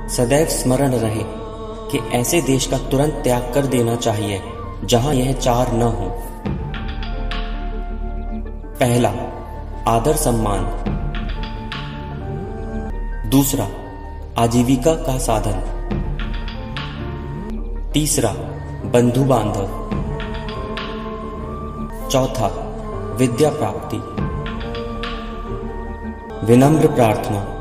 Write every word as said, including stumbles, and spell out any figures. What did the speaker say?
सदैव स्मरण रहे कि ऐसे देश का तुरंत त्याग कर देना चाहिए जहां यह चार न हो। पहला, आदर सम्मान। दूसरा, आजीविका का साधन। तीसरा, बंधु बांधव। चौथा, विद्या प्राप्ति। विनम्र प्रार्थना।